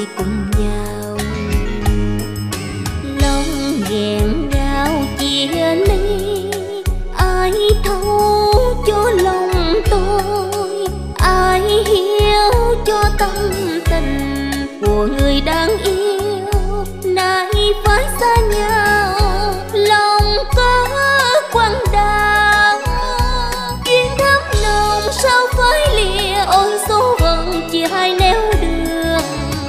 cùng nhau. Lòng nghẹn ngào chia ly, ai thấu cho lòng tôi, ai hiểu cho tâm tình của người đang yêu. Nay phải xa nhau, lòng có quặn đau, duyên thắm nồng sao phải lìa. Ôi số phận chia hai nẻo đường,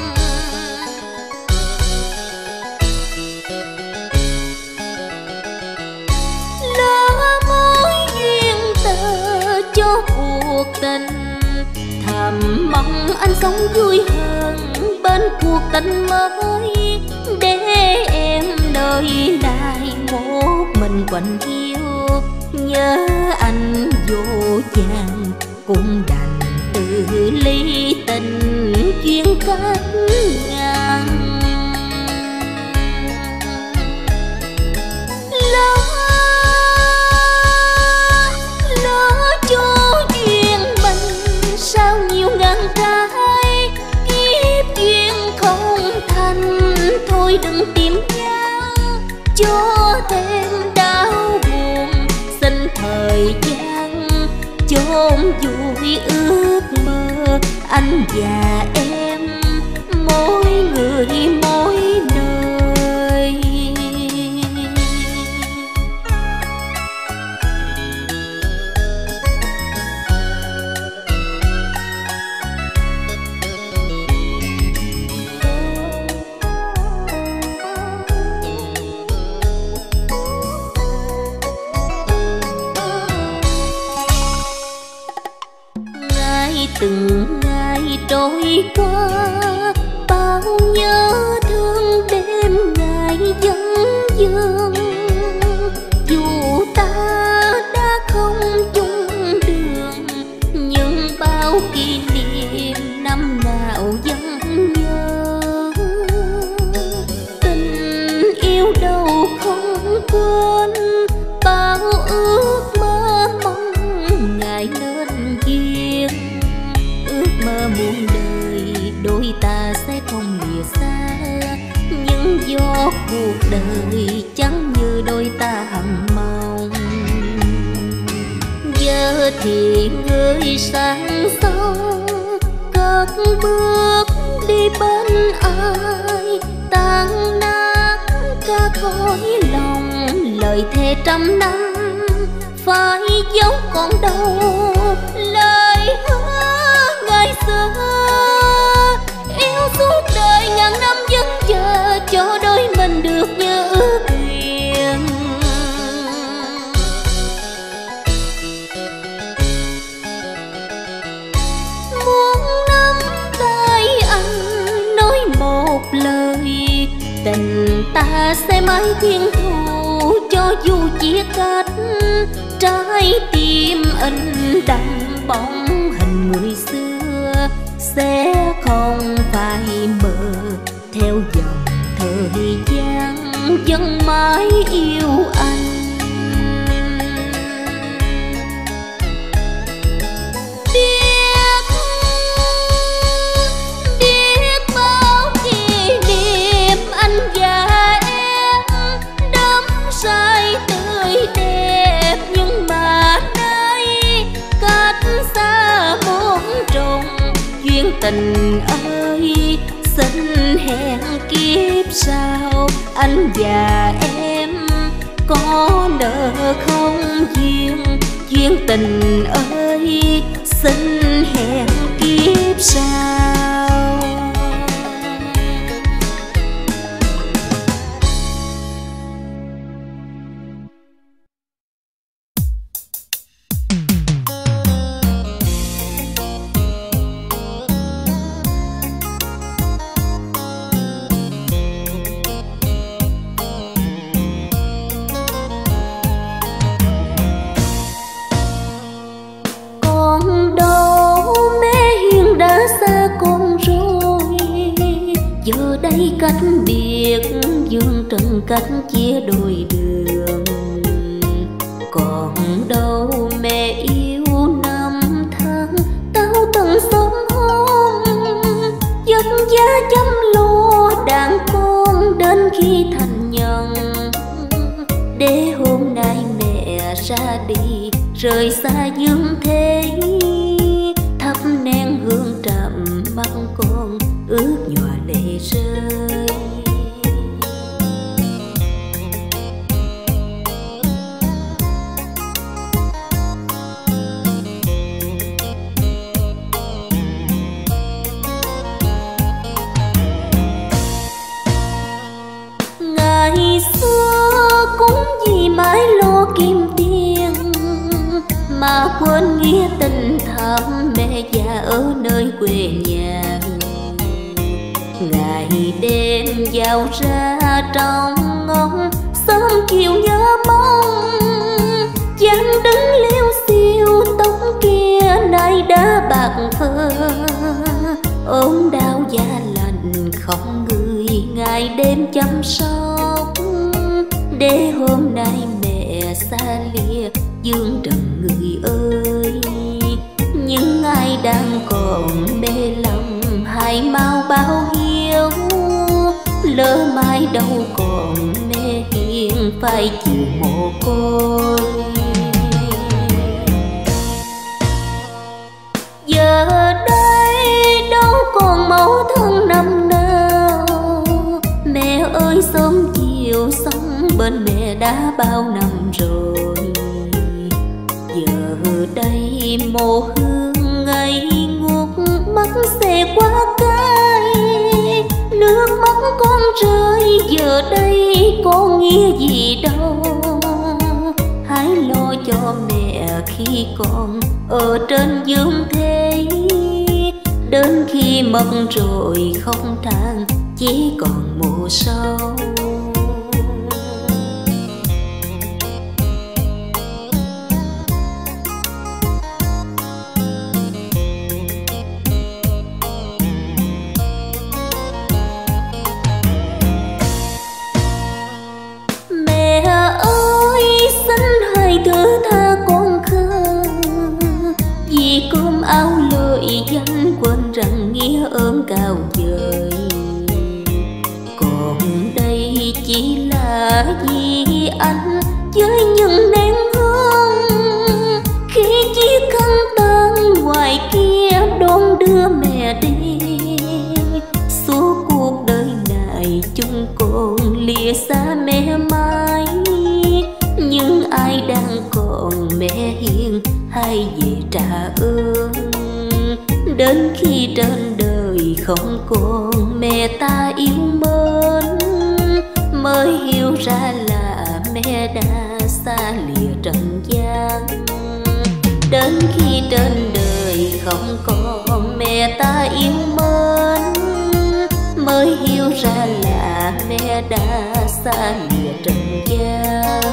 lỡ mối duyên tơ cho cuộc tình. Thầm mong anh sống vui hơn bên cuộc tình mới, để em nơi lại một mình quạnh hiu. Nhớ anh vô vàn cũng đành từ ly tình duyên cách ngang. Lỡ cho duyên mình sao nhiều ngàn trái, kiếp duyên không thành thôi đừng tìm nhau. Cho thêm đau buồn xin thời gian chôn vùi ước mơ anh và em, mỗi người mỗi nơi. Từng ngày trôi qua, bao nhớ thương đêm ngày vẫn vương. Dù ta đã không chung đường, nhưng bao kỷ niệm năm nào vẫn nhớ. Tình yêu đâu không quên, bao ước mơ mong ngày nên duyên. Mơ muôn đời đôi ta sẽ không lìa xa, nhưng do cuộc đời chẳng như đôi ta hằng mong. Giờ thì người sang sông cất bước đi bên ai, tan nát ra khỏi lòng lời thề trăm năm phải dấu còn đâu. Lời hứa ngày xưa yêu suốt đời ngàn năm vẫn chờ cho đôi mình được như ước nguyện. Muốn nắm tay anh nói một lời, tình ta sẽ mãi thiên thu cho dù chia cách. Trái tim in đậm bóng hình người xưa sẽ không phải mờ theo dòng thời gian, vẫn mãi yêu anh. Biết bao kỷ niệm anh và em đắm say tươi đẹp, nhưng mà nay cách xa muôn trùng. Duyên tình ơi xin hẹn kiếp sau, anh và em có nợ không duyên. Duyên tình ơi xin hẹn kiếp sau. Giờ đây cách biệt dương trần cách chia đôi đường, còn đâu mẹ yêu năm tháng tao từng sớm hôm. Giấc cha chăm lo đàn con đến khi thành nhân, để hôm nay mẹ ra đi rời xa dương thế, thắp nén hương trầm mắt con ướt nhòa lệ rơi. Ngày xưa cũng vì mãi lo kiếm tiền mà quên nghĩa tình thầm mẹ già ở nơi quê nhà. Ngày đêm vào ra trong ngóng sớm chiều nhớ mong, dáng đứng liêu xiêu tóc kia nay đã bạc phơ, ốm đau da lạnh không người ngày đêm chăm sóc, để hôm nay mẹ xa lìa dương trần người ơi. Nhưng ai đang còn mê lòng hãy mau báo hiếu, lỡ mai đâu còn mẹ hiền phải chịu mồ côi. Giờ đây đâu còn mẫu thân năm nào, mẹ ơi sớm chiều sống bên mẹ đã bao năm rồi. Giờ đây mồ hương ngây ngút mắt xe qua cay, nước mắt con rơi giờ đây có nghĩa gì đâu. Hãy lo cho mẹ khi còn ở trên dương thế, đến khi mất rồi không than chỉ còn mồ sâu. Mẹ ơi xin hãy thứ tha con khờ, vì cơm áo lợi danh quên rằng nghĩa ơn cao vời. Còn đây chỉ là vì anh với những nén hương, khi chiếc khăn tang ngoài kia đón đưa mẹ đi. Suốt cuộc đời này chúng con lìa xa mẹ mãi, nhưng ai đang còn mẹ hiền hay về trả ơn. Đến khi trên đời không còn mẹ ta yêu mến, mới hiểu ra là mẹ đã xa lìa trần gian. Đến khi trên đời không còn mẹ ta yêu mến, mới hiểu ra là mẹ đã xa lìa trần gian.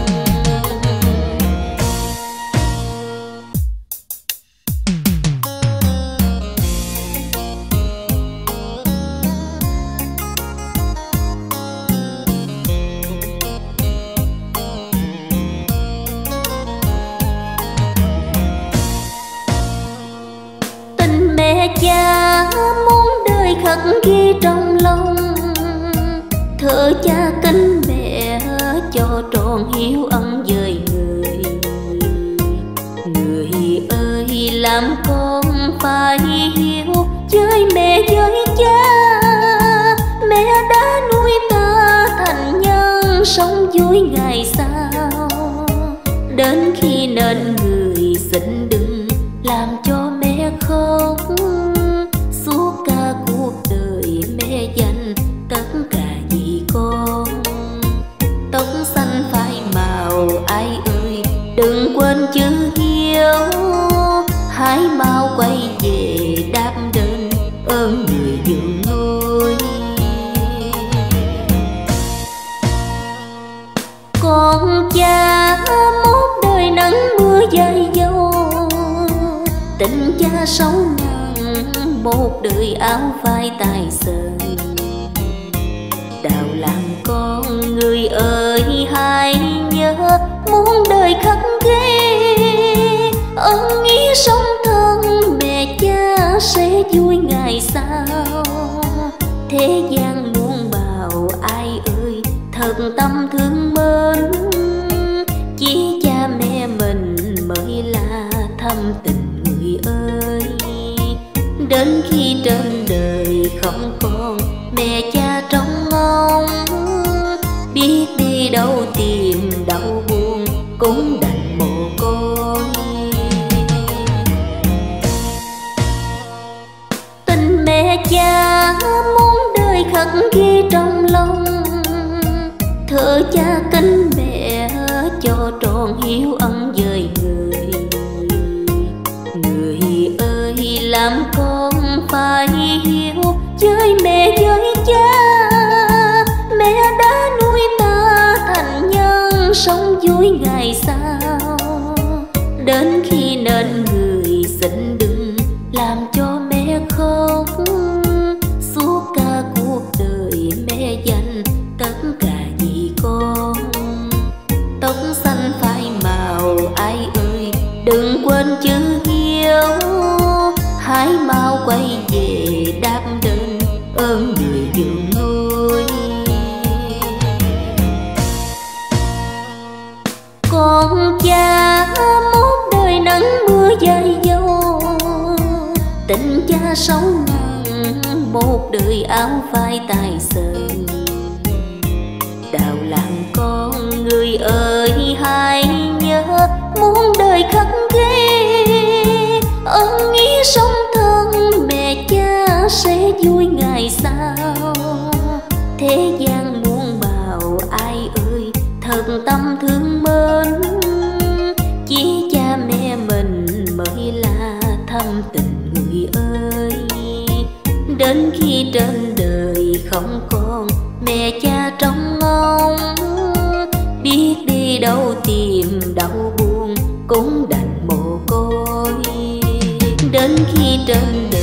Mẹ cha muốn đời khắc ghi trong lòng, thở cha kính mẹ cho trọn hiếu ân với người. Người ơi làm con phải hiếu với mẹ với cha, mẹ đã nuôi ta thành nhân sống vui ngày sau. Đến khi nên người xin đừng làm cho mẹ khóc, suốt cả cuộc đời mẹ dành tất cả vì con. Tóc xanh phai màu ai ơi đừng quên chữ hiếu, hãy mau quay về đáp đền ơn người dưỡng nuôi. Con cha một đời nắng mưa dày dâu, tình cha sâu nặng một đời áo vai tài sờn. Đào làm con người ơi hãy nhớ, muốn đời khắc ghi ơn nghĩa sống thân mẹ cha sẽ vui ngày sau. thế gian muôn bào ai ơi thật tâm thương mến, chỉ cha mẹ mình mới là thâm tình người ơi. Đến khi trên đời không còn mẹ cha trông ngóng, biết đi đâu tìm đâu buồn cũng đành mồ côi. Tình mẹ cha muốn đời khắc ghi trong lòng, thở cha kính mẹ cho tròn hiếu ân với người. Người ơi làm con phải hiếu với mẹ với cha, mẹ đã nuôi ta thành nhân sống vui ngày sau. Đến khi nên người xin đừng làm cho mẹ khóc, suốt cả cuộc đời mẹ dành tất cả vì con. Tóc xanh phai màu ai ơi đừng quên chữ hiếu, hãy mau quay về đáp đền ơn người dưỡng nuôi. Con cha một đời nắng mưa dày dâu, tình cha sống nặng một đời áo vai tài sơn. Đào làm con người ơi hãy nhớ, muôn đời khắc ghi ơn nghĩa sống thân mẹ cha sẽ vui ngày sau. Thế gian muôn bào ai ơi thật tâm thương mến, chỉ cha mẹ mình mới là thâm tình người ơi. Đến khi trên đời không còn mẹ cha trông ngóng, biết đi đâu tìm đâu buồn cũng đành mồ côi. Đến khi trên